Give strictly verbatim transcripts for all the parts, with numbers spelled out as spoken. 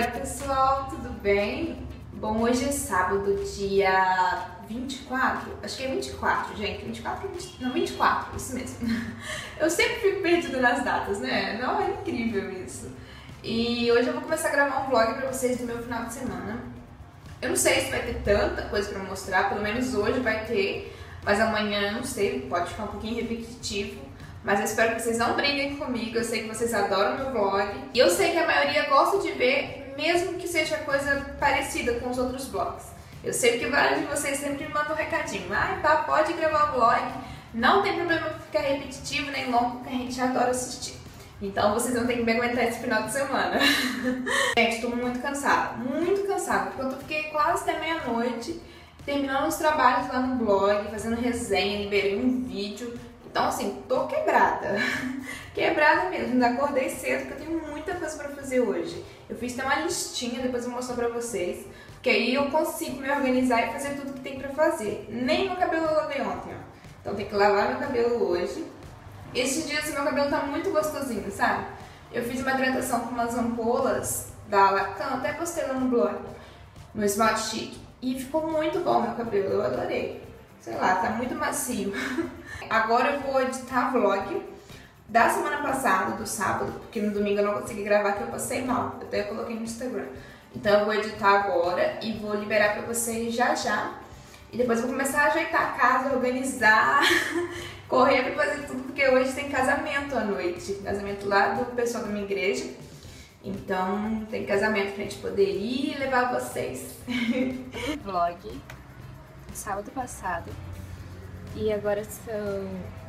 Oi pessoal, tudo bem? Bom, hoje é sábado, dia vinte e quatro, acho que é vinte e quatro, gente, vinte e quatro, vinte, não, vinte e quatro, isso mesmo. Eu sempre fico perdida nas datas, né? Não, é incrível isso. E hoje eu vou começar a gravar um vlog pra vocês do meu final de semana. Eu não sei se vai ter tanta coisa pra mostrar, pelo menos hoje vai ter, mas amanhã eu não sei, pode ficar um pouquinho repetitivo. Mas eu espero que vocês não briguem comigo, eu sei que vocês adoram meu vlog. E eu sei que a maioria gosta de ver, mesmo que seja coisa parecida com os outros vlogs. Eu sei que vários de vocês sempre me mandam um recadinho. Ah, tá, pode gravar vlog, não tem problema ficar repetitivo nem longo, porque a gente adora assistir. Então vocês vão ter que me aguentar esse final de semana. Gente, tô muito cansada, muito cansada, porque eu fiquei quase até meia-noite, terminando os trabalhos lá no blog, fazendo resenha, liberei um vídeo. Então assim, tô quebrada, quebrada mesmo, ainda acordei cedo porque eu tenho muita coisa pra fazer hoje. Eu fiz até uma listinha, depois eu vou mostrar pra vocês, porque aí eu consigo me organizar e fazer tudo que tem pra fazer. Nem meu cabelo eu lavei ontem, ó. Então tem que lavar meu cabelo hoje. Esses dias meu cabelo tá muito gostosinho, sabe? Eu fiz uma hidratação com umas ampolas da Lacan, até postei lá no blog, no Smart Chic, e ficou muito bom meu cabelo, eu adorei. Sei lá, tá muito macio. Agora eu vou editar vlog da semana passada, do sábado, porque no domingo eu não consegui gravar, que eu passei mal. Eu até coloquei no Instagram. Então eu vou editar agora e vou liberar pra vocês já já. E depois eu vou começar a ajeitar a casa, organizar, correr pra fazer tudo, porque hoje tem casamento à noite. Casamento lá do pessoal da minha igreja. Então tem casamento pra gente poder ir e levar vocês. Vlog sábado passado e agora são,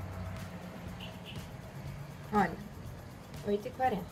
olha, oito e quarenta.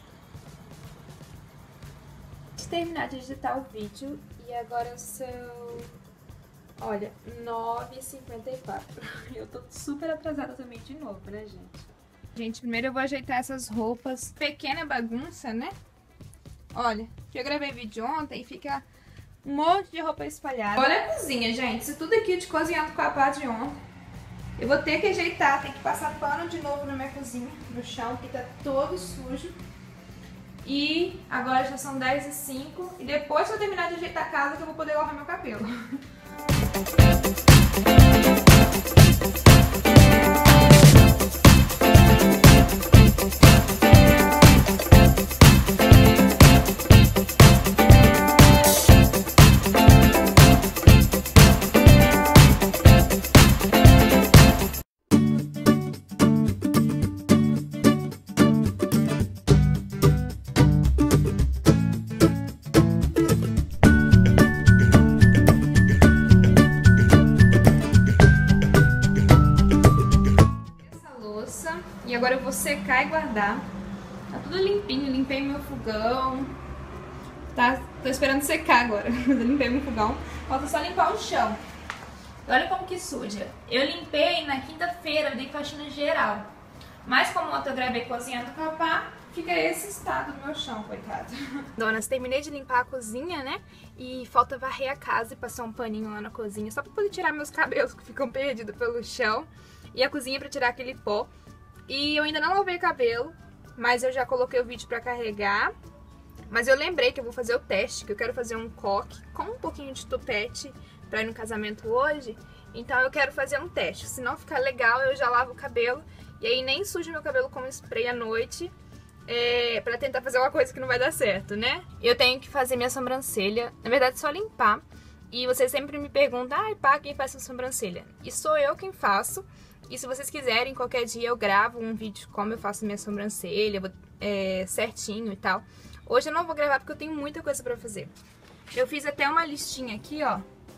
De terminar de editar o vídeo e agora são, olha, nove e cinquenta e quatro. Eu tô super atrasada também de novo, né, gente? Gente, primeiro eu vou ajeitar essas roupas. Pequena bagunça, né? Olha, eu gravei vídeo ontem e fica um monte de roupa espalhada. Olha a cozinha, gente. Isso tudo aqui de cozinhando com a pá de ontem. Eu vou ter que ajeitar, tem que passar pano de novo na minha cozinha, no chão, que tá todo sujo. E agora já são dez e cinco. E depois que eu terminar de ajeitar a casa, que eu vou poder lavar meu cabelo. E agora eu vou secar e guardar. Tá tudo limpinho, limpei meu fogão. Tá, tô esperando secar agora. Eu limpei meu fogão. Falta só limpar o chão. Olha como que suja. Eu limpei na quinta-feira, eu dei faxina geral. Mas como ontem eu gravei cozinhando com a pá, fica esse estado no meu chão, coitado. Donas, terminei de limpar a cozinha, né? E falta varrer a casa e passar um paninho lá na cozinha, só pra poder tirar meus cabelos que ficam perdidos pelo chão. E a cozinha pra tirar aquele pó. E eu ainda não lavei o cabelo, mas eu já coloquei o vídeo pra carregar. Mas eu lembrei que eu vou fazer o teste, que eu quero fazer um coque com um pouquinho de tupete pra ir no casamento hoje. Então eu quero fazer um teste. Se não ficar legal, eu já lavo o cabelo. E aí nem sujo meu cabelo com spray à noite, é, pra tentar fazer uma coisa que não vai dar certo, né? Eu tenho que fazer minha sobrancelha, na verdade só limpar. E vocês sempre me perguntam, ai pá, quem faz a sobrancelha? E sou eu quem faço. E se vocês quiserem, qualquer dia eu gravo um vídeo como eu faço minha sobrancelha, é, certinho e tal. Hoje eu não vou gravar porque eu tenho muita coisa pra fazer. Eu fiz até uma listinha aqui, ó,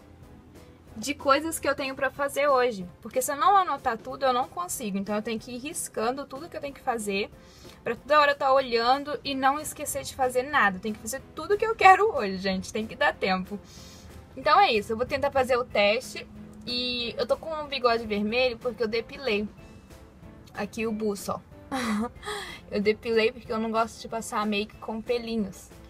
de coisas que eu tenho pra fazer hoje. Porque se eu não anotar tudo, eu não consigo. Então eu tenho que ir riscando tudo que eu tenho que fazer, pra toda hora eu estar olhando e não esquecer de fazer nada. Eu tenho que fazer tudo que eu quero hoje, gente. Tem que dar tempo. Então é isso, eu vou tentar fazer o teste. E eu tô com um bigode vermelho porque eu depilei aqui o buço, ó. Eu depilei porque eu não gosto de passar make com pelinhos.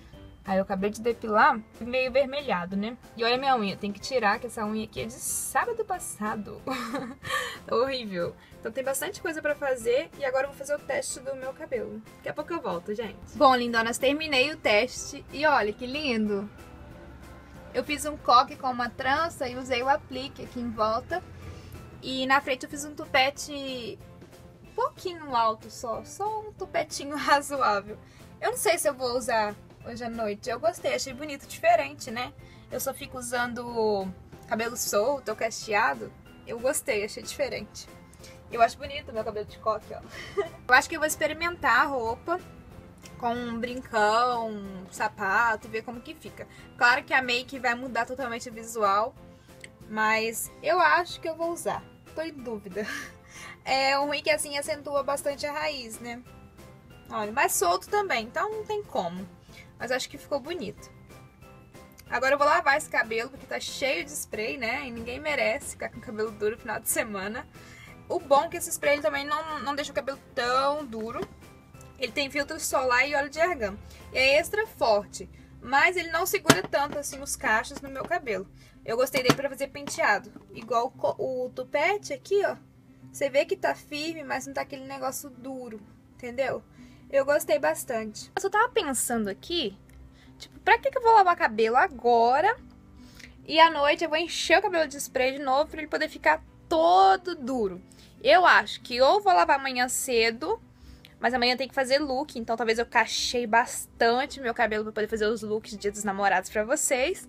Aí eu acabei de depilar, meio vermelhado, né? E olha a minha unha, tem que tirar, que essa unha aqui é de sábado passado. Tá horrível. Então tem bastante coisa pra fazer e agora eu vou fazer o teste do meu cabelo. Daqui a pouco eu volto, gente. Bom, lindonas, terminei o teste e olha que lindo. Eu fiz um coque com uma trança e usei o aplique aqui em volta. E na frente eu fiz um tupete um pouquinho alto só, só um tupetinho razoável. Eu não sei se eu vou usar hoje à noite. Eu gostei, achei bonito, diferente, né? Eu só fico usando cabelo solto ou cacheado. Eu gostei, achei diferente. Eu acho bonito o meu cabelo de coque, ó. Eu acho que eu vou experimentar a roupa com um brincão, um sapato, ver como que fica. Claro que a make vai mudar totalmente o visual, mas eu acho que eu vou usar. Tô em dúvida. É um ruim que assim acentua bastante a raiz, né? Olha, mais solto também, então não tem como. Mas acho que ficou bonito. Agora eu vou lavar esse cabelo, porque tá cheio de spray, né? E ninguém merece ficar com cabelo duro no final de semana. O bom é que esse spray ele também não, não deixa o cabelo tão duro. Ele tem filtro solar e óleo de argão. E é extra forte, mas ele não segura tanto assim os cachos no meu cabelo. Eu gostei dele pra fazer penteado. Igual o, o tupete aqui, ó. Você vê que tá firme, mas não tá aquele negócio duro, entendeu? Eu gostei bastante. Eu só tava pensando aqui, tipo, pra que que eu vou lavar cabelo agora? E à noite eu vou encher o cabelo de spray de novo pra ele poder ficar todo duro. Eu acho que ou vou lavar amanhã cedo, mas amanhã tem que fazer look, então talvez eu cacheie bastante meu cabelo pra poder fazer os looks de Dia dos Namorados pra vocês.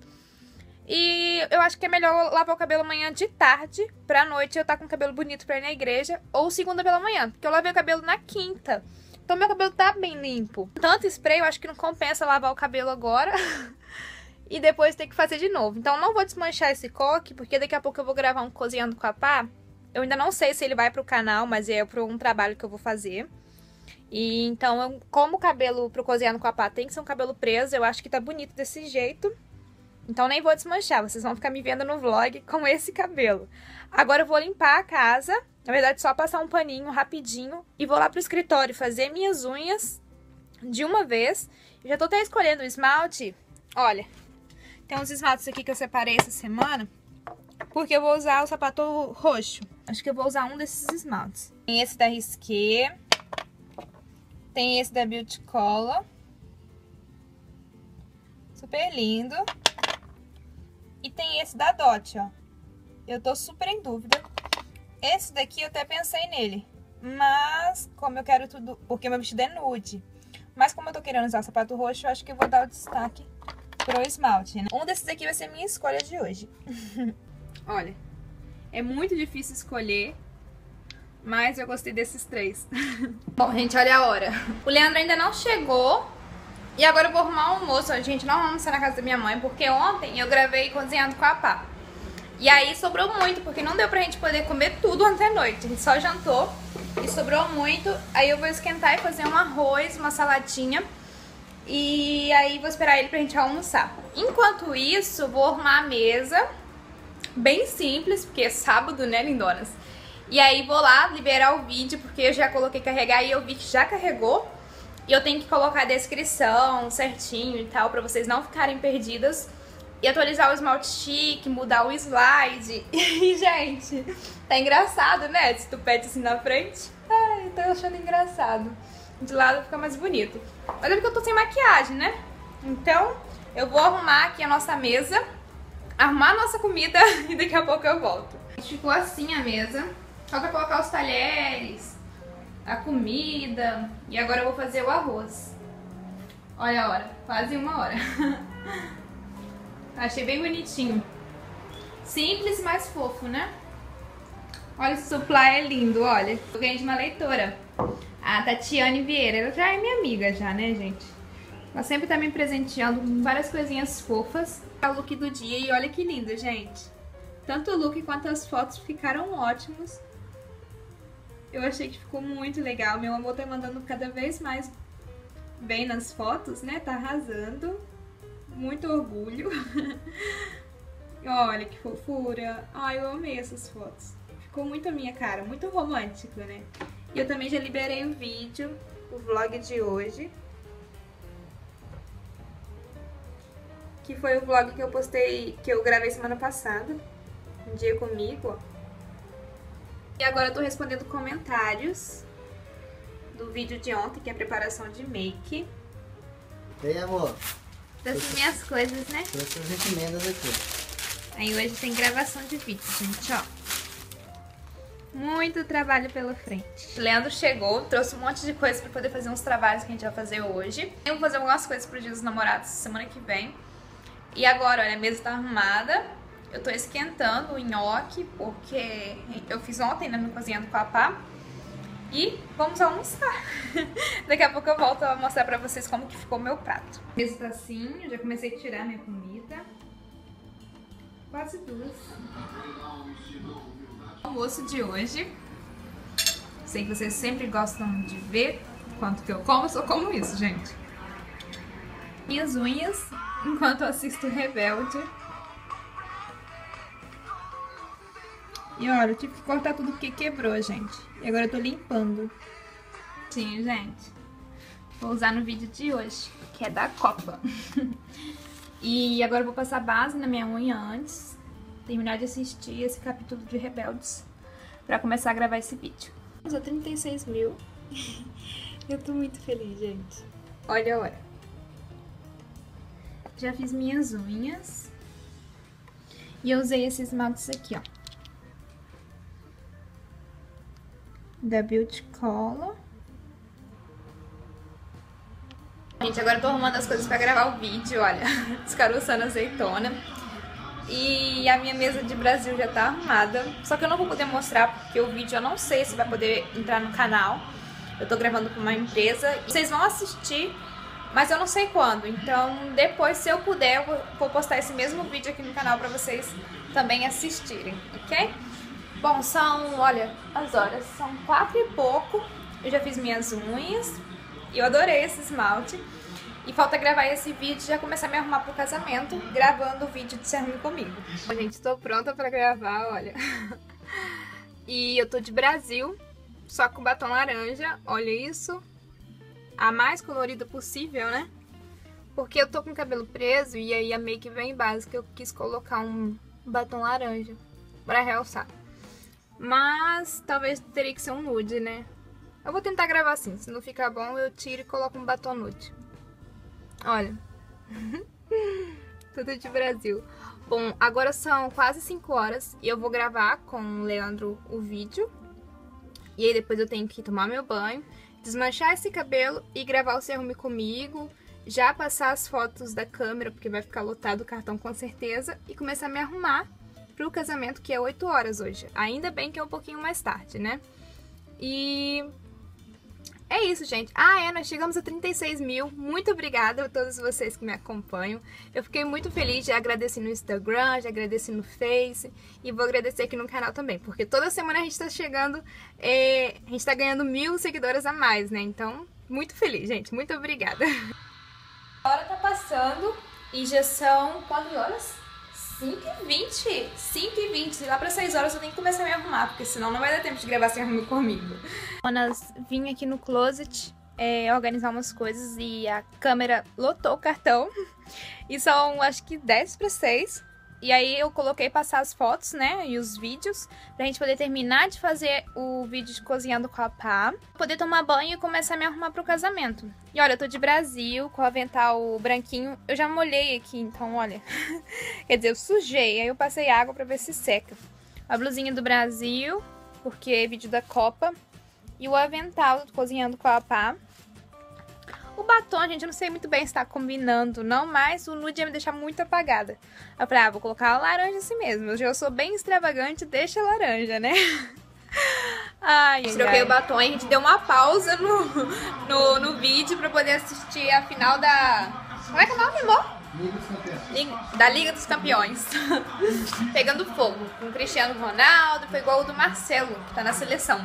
E eu acho que é melhor lavar o cabelo amanhã de tarde, pra noite eu estar com o cabelo bonito pra ir na igreja, ou segunda pela manhã, porque eu lavei o cabelo na quinta. Então meu cabelo tá bem limpo. Tanto spray, eu acho que não compensa lavar o cabelo agora e depois ter que fazer de novo. Então eu não vou desmanchar esse coque, porque daqui a pouco eu vou gravar um Cozinhando com a Pá. Eu ainda não sei se ele vai pro canal, mas é pro um trabalho que eu vou fazer. E então, eu, como o cabelo pro Cozinhando com a Pá tem que ser um cabelo preso, eu acho que tá bonito desse jeito. Então nem vou desmanchar, vocês vão ficar me vendo no vlog com esse cabelo. Agora eu vou limpar a casa, na verdade só passar um paninho rapidinho e vou lá pro escritório fazer minhas unhas de uma vez. Eu já tô até escolhendo o esmalte. Olha, tem uns esmaltes aqui que eu separei essa semana, porque eu vou usar o sapato roxo. Acho que eu vou usar um desses esmaltes. Tem esse da Risqué, tem esse da Beauty Cola, super lindo. E tem esse da Dot, ó. Eu tô super em dúvida. Esse daqui eu até pensei nele, mas como eu quero tudo, porque meu vestido é nude. Mas como eu tô querendo usar sapato roxo, eu acho que eu vou dar o destaque pro esmalte, né? Um desses aqui vai ser minha escolha de hoje. Olha, é muito difícil escolher, mas eu gostei desses três. Bom, gente, olha a hora. O Leandro ainda não chegou. E agora eu vou arrumar o almoço. A gente não vai almoçar na casa da minha mãe, porque ontem eu gravei Cozinhando com a Pá. E aí sobrou muito, porque não deu pra gente poder comer tudo ontem à noite. A gente só jantou e sobrou muito. Aí eu vou esquentar e fazer um arroz, uma saladinha. E aí vou esperar ele pra gente almoçar. Enquanto isso, vou arrumar a mesa. Bem simples, porque é sábado, né, lindonas? E aí vou lá liberar o vídeo, porque eu já coloquei carregar e eu vi que já carregou. E eu tenho que colocar a descrição certinho e tal, pra vocês não ficarem perdidas. E atualizar o esmalte chique, mudar o slide. E, gente, tá engraçado, né? Esse tupete assim na frente. Ai, tô achando engraçado. De lado fica mais bonito. Mas é porque eu tô sem maquiagem, né? Então, eu vou arrumar aqui a nossa mesa, arrumar a nossa comida e daqui a pouco eu volto. Ficou assim a mesa. Só pra colocar os talheres, a comida. E agora eu vou fazer o arroz. Olha a hora, quase uma hora. Achei bem bonitinho. Simples, mas fofo, né? Olha, esse supply é lindo, olha. Eu ganhei de uma leitora, a Tatiane Vieira. Ela já é minha amiga já, né, gente? Ela sempre tá me presenteando com várias coisinhas fofas. É o look do dia e olha que lindo, gente. Tanto o look quanto as fotos ficaram ótimos. Eu achei que ficou muito legal. Meu amor tá mandando cada vez mais bem nas fotos, né? Tá arrasando. Muito orgulho. Olha que fofura. Ai, eu amei essas fotos. Ficou muito a minha cara, muito romântico, né? E eu também já liberei o vídeo, o vlog de hoje. que foi o vlog que eu postei, que eu gravei semana passada. Um dia comigo, ó. E agora eu tô respondendo comentários do vídeo de ontem, que é a preparação de make. Ei, amor. Das minhas coisas, né? Trouxe as encomendas aqui. Aí hoje tem gravação de vídeo, gente, ó. Muito trabalho pela frente. Leandro chegou, trouxe um monte de coisa pra poder fazer uns trabalhos que a gente vai fazer hoje. Eu vou fazer algumas coisas pro Dia dos Namorados semana que vem. E agora, olha, a mesa tá arrumada. Eu tô esquentando o nhoque, porque eu fiz ontem, né, no Cozinhando com a Pá. E vamos almoçar. Daqui a pouco eu volto a mostrar pra vocês como que ficou o meu prato. A mesa tá assim, eu já comecei a tirar minha comida. Quase duas. O almoço de hoje. Sei que vocês sempre gostam de ver quanto que eu como, eu só como isso, gente. Minhas unhas, enquanto eu assisto Rebelde. E olha, eu tive que cortar tudo porque quebrou, gente. E agora eu tô limpando. Sim, gente. Vou usar no vídeo de hoje, que é da Copa. E agora eu vou passar base na minha unha antes. Terminar de assistir esse capítulo de Rebeldes. Pra começar a gravar esse vídeo. Usou trinta e seis mil. Eu tô muito feliz, gente. Olha a hora. Já fiz minhas unhas. E eu usei esses esmaltes aqui, ó. Da Beauty Color. Gente, agora eu tô arrumando as coisas pra gravar o vídeo, olha. Descaroçando azeitona. E a minha mesa de Brasil já tá arrumada. Só que eu não vou poder mostrar porque o vídeo eu não sei se vai poder entrar no canal. Eu tô gravando com uma empresa. Vocês vão assistir, mas eu não sei quando. Então depois, se eu puder, eu vou postar esse mesmo vídeo aqui no canal pra vocês também assistirem, ok? Bom, são, olha, as horas são quatro e pouco. Eu já fiz minhas unhas. Eu adorei esse esmalte. E falta gravar esse vídeo e já começar a me arrumar pro casamento, gravando o vídeo de Se Arrume Comigo. Bom, gente, tô pronta pra gravar, olha. E eu tô de Brasil, só com batom laranja, olha isso. A mais colorida possível, né? Porque eu tô com o cabelo preso e aí a make bem básica, eu quis colocar um batom laranja pra realçar. Mas talvez teria que ser um nude, né? Eu vou tentar gravar assim, se não ficar bom eu tiro e coloco um batom nude. Olha, tudo de Brasil. Bom, agora são quase cinco horas e eu vou gravar com o Leandro o vídeo. E aí depois eu tenho que tomar meu banho, desmanchar esse cabelo e gravar o Se Arrume Comigo. Já passar as fotos da câmera, porque vai ficar lotado o cartão com certeza. E começar a me arrumar pro casamento, que é oito horas hoje. Ainda bem que é um pouquinho mais tarde, né? E... é isso, gente. Ah, é, nós chegamos a trinta e seis mil. Muito obrigada a todos vocês que me acompanham. Eu fiquei muito feliz, já agradeci no Instagram, já agradeci no Face. E vou agradecer aqui no canal também, porque toda semana a gente tá chegando, é, a gente tá ganhando mil seguidoras a mais, né? Então, muito feliz, gente. Muito obrigada. A hora tá passando e já são quantas horas? cinco e vinte. cinco e vinte. Lá para seis horas eu tenho que começar a me arrumar, porque senão não vai dar tempo de gravar Se Arrume Comigo. Nós vim aqui no closet é, organizar umas coisas e a câmera lotou o cartão. E são, acho que dez para seis. E aí eu coloquei passar as fotos, né, e os vídeos, pra gente poder terminar de fazer o vídeo de Cozinhando com a Pá, poder tomar banho e começar a me arrumar pro casamento. E olha, eu tô de Brasil, com o avental branquinho, eu já molhei aqui, então olha, quer dizer, eu sujei, aí eu passei água pra ver se seca. A blusinha do Brasil, porque é vídeo da Copa, e o avental do Cozinhando com a Pá. O batom, gente, eu não sei muito bem se tá combinando, não, mas o nude ia me deixar muito apagada. Eu falei, ah, vou colocar a laranja assim mesmo. Eu já sou bem extravagante, deixa a laranja, né? Ai, ai, troquei ai. o batom e a gente deu uma pausa no, no, no vídeo pra poder assistir a final da... Como é que é o nome, amor? Liga dos Campeões. Da Liga dos Campeões. Pegando fogo. Com o Cristiano Ronaldo, foi igual o do Marcelo, que tá na seleção.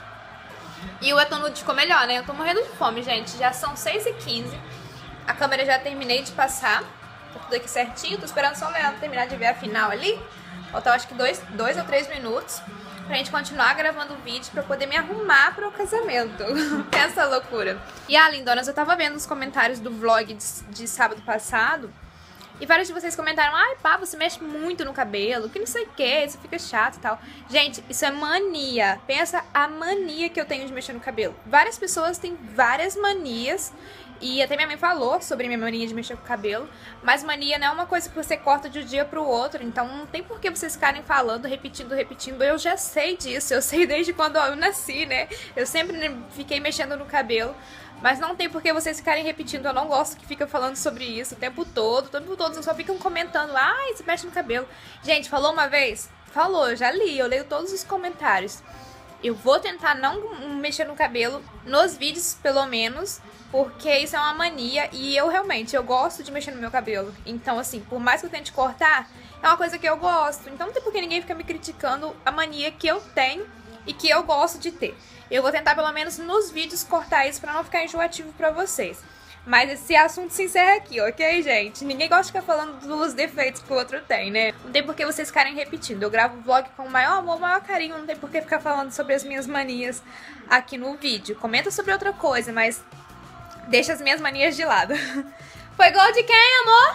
E o batom nude ficou melhor, né? Eu tô morrendo de fome, gente. Já são seis e quinze. A câmera já terminei de passar. Tá tudo aqui certinho. Tô esperando só o Leandro terminar de ver a final ali. Faltam acho que dois, dois ou três minutos pra gente continuar gravando o vídeo pra poder me arrumar pro casamento. Essa loucura. E ah, lindonas, eu tava vendo os comentários do vlog de, de sábado passado. E vários de vocês comentaram, ai pá, você mexe muito no cabelo, que não sei o que, isso fica chato e tal. Gente, isso é mania. Pensa a mania que eu tenho de mexer no cabelo. Várias pessoas têm várias manias. E até minha mãe falou sobre minha mania de mexer com o cabelo. Mas mania não é uma coisa que você corta de um dia pro outro. Então não tem por que vocês ficarem falando, repetindo, repetindo. Eu já sei disso, eu sei desde quando eu nasci, né? Eu sempre fiquei mexendo no cabelo. Mas não tem por que vocês ficarem repetindo. Eu não gosto que fica falando sobre isso o tempo todo. O tempo todo só ficam comentando. Ai, você mexe no cabelo. Gente, falou uma vez? Falou, eu já li. Eu leio todos os comentários. Eu vou tentar não mexer no cabelo nos vídeos, pelo menos. Porque isso é uma mania. E eu realmente, eu gosto de mexer no meu cabelo. Então, assim, por mais que eu tente cortar, é uma coisa que eu gosto. Então não tem por que ninguém fica me criticando a mania que eu tenho e que eu gosto de ter. Eu vou tentar, pelo menos nos vídeos, cortar isso pra não ficar enjoativo pra vocês. Mas esse assunto se encerra aqui, ok, gente? Ninguém gosta de ficar falando dos defeitos que o outro tem, né? Não tem por que vocês ficarem repetindo. Eu gravo o vlog com o maior amor, o maior carinho. Não tem por que ficar falando sobre as minhas manias aqui no vídeo. Comenta sobre outra coisa, mas deixa as minhas manias de lado. Foi gol de quem,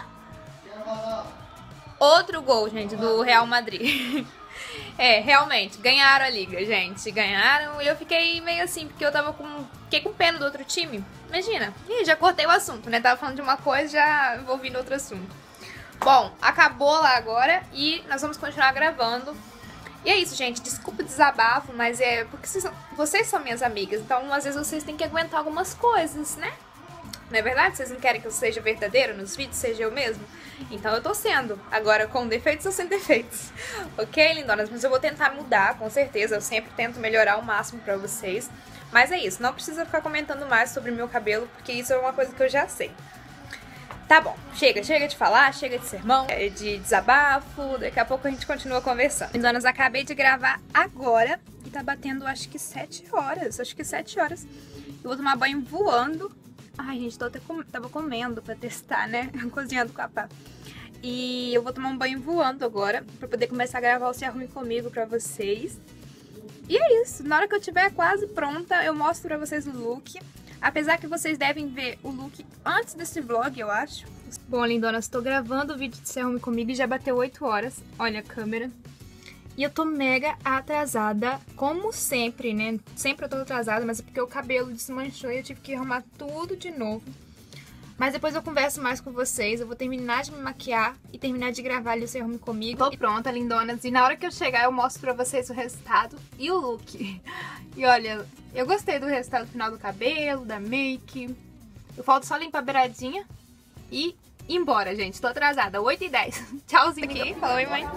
amor? Outro gol, gente, do Real Madrid. É, realmente, ganharam a liga, gente. Ganharam e eu fiquei meio assim, porque eu tava com... Fiquei com pena do outro time. Imagina. Ih, já cortei o assunto, né? Tava falando de uma coisa, já envolvi no outro assunto. Bom, acabou lá agora e nós vamos continuar gravando. E é isso, gente. Desculpa o desabafo, mas é porque vocês são, vocês são minhas amigas. Então, às vezes, vocês têm que aguentar algumas coisas, né? Não é verdade? Vocês não querem que eu seja verdadeiro nos vídeos, seja eu mesmo? Então eu tô sendo. Agora com defeitos ou sem defeitos. Ok, lindonas? Mas eu vou tentar mudar, com certeza. Eu sempre tento melhorar ao máximo pra vocês. Mas é isso. Não precisa ficar comentando mais sobre o meu cabelo, porque isso é uma coisa que eu já sei. Tá bom. Chega. Chega de falar, chega de sermão, de desabafo. Daqui a pouco a gente continua conversando. Lindonas, acabei de gravar agora. E tá batendo, acho que sete horas. Acho que sete horas. Eu vou tomar banho voando. Ai, gente, tô até com... tava comendo pra testar, né? Cozinhando com a pá. E eu vou tomar um banho voando agora, pra poder começar a gravar o Se Arrume Comigo pra vocês. E é isso. Na hora que eu tiver quase pronta, eu mostro pra vocês o look. Apesar que vocês devem ver o look antes desse vlog, eu acho. Bom, lindonas, tô gravando o vídeo de Se Arrume Comigo e já bateu oito horas. Olha a câmera. E eu tô mega atrasada, como sempre, né? Sempre eu tô atrasada, mas é porque o cabelo desmanchou e eu tive que arrumar tudo de novo. Mas depois eu converso mais com vocês, eu vou terminar de me maquiar e terminar de gravar ali o Se Arrume Comigo. Tô pronta, lindonas, e na hora que eu chegar eu mostro pra vocês o resultado e o look. E olha, eu gostei do resultado final do cabelo, da make. Eu falta só limpar a beiradinha e ir embora, gente. Tô atrasada, oito e dez. Tchauzinho aqui. Fala, oi, mãe.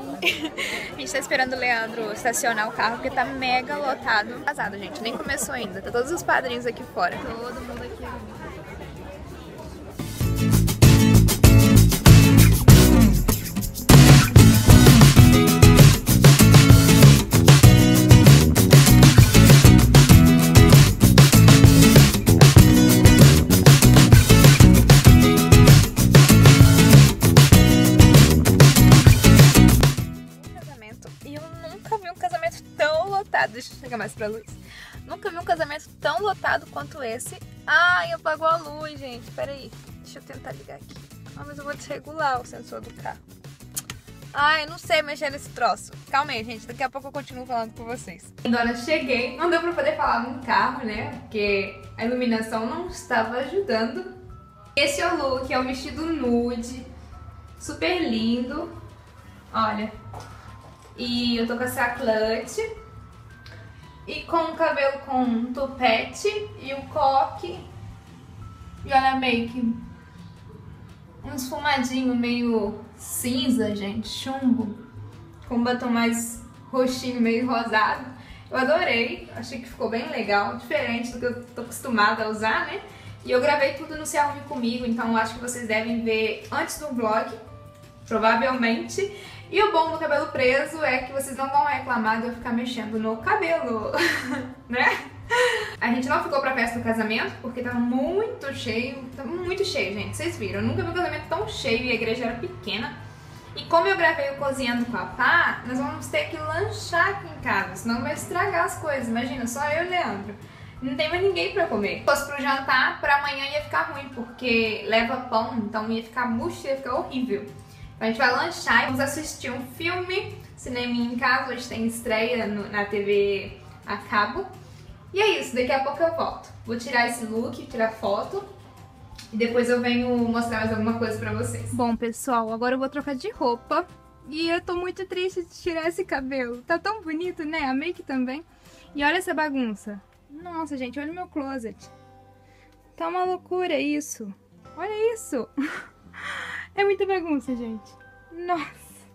A gente tá esperando o Leandro estacionar o carro porque tá mega lotado. Atrasado, gente, nem começou ainda. Tá todos os padrinhos aqui fora. Todo mundo aqui. Deixa eu chegar mais pra luz. Nunca vi um casamento tão lotado quanto esse. Ai, apagou a luz, gente. Pera aí. Deixa eu tentar ligar aqui. Ah, mas eu vou desregular o sensor do carro. Ai, não sei mexer nesse troço. Calma aí, gente. Daqui a pouco eu continuo falando com vocês. Dona, cheguei. Não deu pra poder falar no carro, né? Porque a iluminação não estava ajudando. Esse é o look. É um vestido nude. Super lindo. Olha. E eu tô com essa clutch. E com o cabelo com um topete e o coque. E olha a make. Um esfumadinho meio cinza, gente, chumbo. Com um batom mais roxinho, meio rosado. Eu adorei, achei que ficou bem legal. Diferente do que eu tô acostumada a usar, né? E eu gravei tudo no Se Arrume Comigo, então eu acho que vocês devem ver antes do vlog. Provavelmente. E o bom do cabelo preso é que vocês não vão reclamar de eu ficar mexendo no cabelo, né? A gente não ficou pra festa do casamento porque tava muito cheio, tava muito cheio, gente, vocês viram. Eu nunca vi um casamento tão cheio e a igreja era pequena. E como eu gravei o Cozinhando com a Pá, nós vamos ter que lanchar aqui em casa, senão vai estragar as coisas. Imagina, só eu e o Leandro. não tem mais ninguém pra comer. Se fosse pro jantar, pra amanhã ia ficar ruim, porque leva pão, então ia ficar murcho, ia ficar horrível. Então a gente vai lanchar e vamos assistir um filme, cinema em casa, hoje tem estreia no, na T V a cabo. E é isso, daqui a pouco eu volto. Vou tirar esse look, tirar foto e depois eu venho mostrar mais alguma coisa pra vocês. Bom, pessoal, agora eu vou trocar de roupa e eu tô muito triste de tirar esse cabelo. Tá tão bonito, né? A make também. E olha essa bagunça. Nossa, gente, olha o meu closet. Tá uma loucura isso. Olha isso. É muita bagunça, gente. Nossa.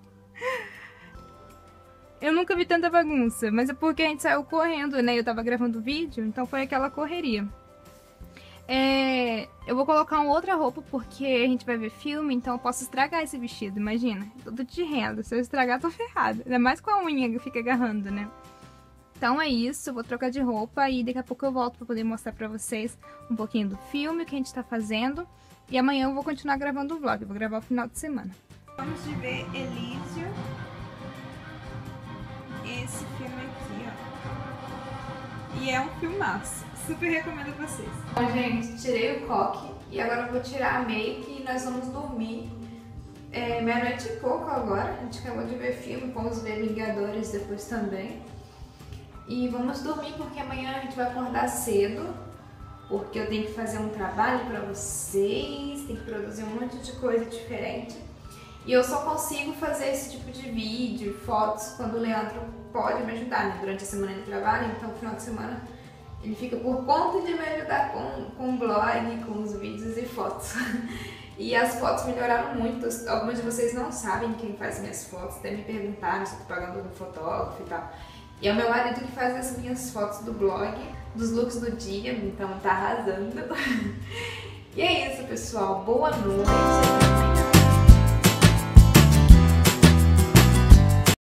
Eu nunca vi tanta bagunça, mas é porque a gente saiu correndo, né? Eu tava gravando vídeo, então foi aquela correria. É... Eu vou colocar uma outra roupa porque a gente vai ver filme, então eu posso estragar esse vestido, imagina. Tudo de renda, se eu estragar tô ferrada. Ainda mais com a unha que fica agarrando, né? Então é isso, eu vou trocar de roupa e daqui a pouco eu volto pra poder mostrar pra vocês um pouquinho do filme que a gente tá fazendo. E amanhã eu vou continuar gravando o vlog, eu vou gravar o final de semana. Vamos de ver Elysium. Esse filme aqui, ó. E é um filmaço, super recomendo a vocês. Bom, gente, tirei o coque e agora eu vou tirar a make e nós vamos dormir. É meia-noite e pouco agora, a gente acabou de ver filme, vamos ver Vingadores depois também. E vamos dormir porque amanhã a gente vai acordar cedo, porque eu tenho que fazer um trabalho pra vocês, tem que produzir um monte de coisa diferente. E eu só consigo fazer esse tipo de vídeo, fotos, quando o Leandro pode me ajudar, né? Durante a semana ele trabalha, então no final de semana ele fica por conta de me ajudar com, com o blog, com os vídeos e fotos. E as fotos melhoraram muito, algumas de vocês não sabem quem faz minhas fotos, até me perguntaram se eu tô pagando um fotógrafo e tal. E é o meu marido que faz as minhas fotos do blog, dos looks do dia, então tá arrasando. E é isso, pessoal. Boa noite.